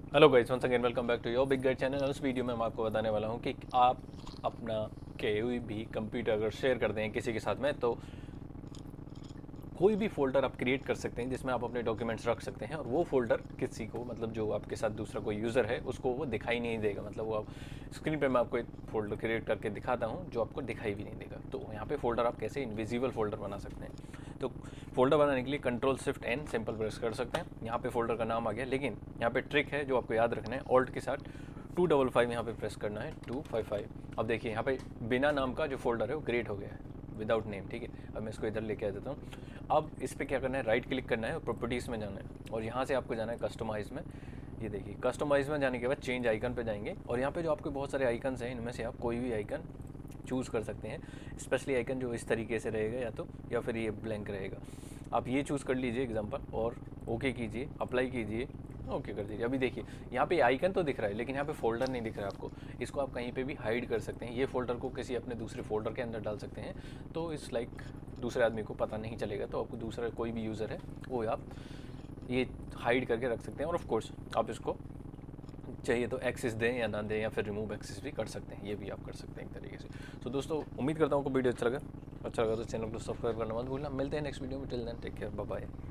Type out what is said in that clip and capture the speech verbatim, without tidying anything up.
Hello guys, once again welcome back to your big guide channel. इस video में मैं आपको बताने वाला हूं कि आप अपना कोई भी कंप्यूटर अगर शेयर करते हैं किसी के साथ में, तो कोई भी फ़ोल्डर आप क्रिएट कर सकते हैं जिसमें आप अपने डॉक्यूमेंट्स रख सकते हैं। और वो फ़ोल्डर किसी को, मतलब जो आपके साथ दूसरा कोई यूज़र है, उसको वो दिखाई नहीं देगा। मतलब वो आप स्क्रीन पे मैं आपको एक फ़ोल्डर क्रिएट करके दिखाता हूँ जो आपको दिखाई भी नहीं देगा। तो यहाँ पे फ़ोल्डर आप कैसे इनविजिबल फ़ोल्डर बना सकते हैं। तो फ़ोल्डर बनाने के लिए control shift N simple press कर सकते हैं। यहाँ पे फ़ोल्डर का नाम आ गया, लेकिन यहाँ पे ट्रिक है जो आपको याद रखना है। ऑल्ट के साथ टू डबल फाइव यहाँ पे प्रेस करना है, टू फाइव फाइव। अब देखिए यहाँ पे बिना नाम का जो फोल्डर है वो क्रिएट हो गया है, विदाउट नेम। ठीक है, अब मैं इसको इधर लेके आ देता हूँ। अब इस पर क्या करना है, राइट क्लिक करना है और प्रॉपर्टीज़ में जाना है, और यहाँ से आपको जाना है कस्टमाइज़ में। ये देखिए, कस्टमाइज़ में जाने के बाद चेंज आइकन पे जाएंगे, और यहाँ पे जो आपके बहुत सारे आइकन्स हैं, इनमें से आप कोई भी आइकन चूज़ कर सकते हैं। स्पेशली आइकन जो इस तरीके से रहेगा, या तो या फिर ये ब्लैंक रहेगा। आप ये चूज़ कर लीजिए एग्जांपल, और ओके कीजिए, अप्लाई कीजिए, ओके कर दीजिए। अभी देखिए यहाँ पे आइकन तो दिख रहा है, लेकिन यहाँ पे फोल्डर नहीं दिख रहा है आपको। इसको आप कहीं पे भी हाइड कर सकते हैं। ये फोल्डर को किसी अपने दूसरे फोल्डर के अंदर डाल सकते हैं, तो इस लाइक दूसरे आदमी को पता नहीं चलेगा। तो आपको दूसरा कोई भी यूज़र है वो आप ये हाइड करके रख सकते हैं। और ऑफ कोर्स आप इसको चाहिए तो एक्सेस दें या ना दें, या फिर रिमूव एक्सेस भी कर सकते हैं। ये भी आप कर सकते हैं एक तरीके से। तो दोस्तों, उम्मीद करता हूँ आपको वीडियो अच्छा लगा। अच्छा लगा तो चैनल को सब्सक्राइब करना मत भूलना। मिलते हैं नेक्स्ट वीडियो में। Till then take care, bye bye.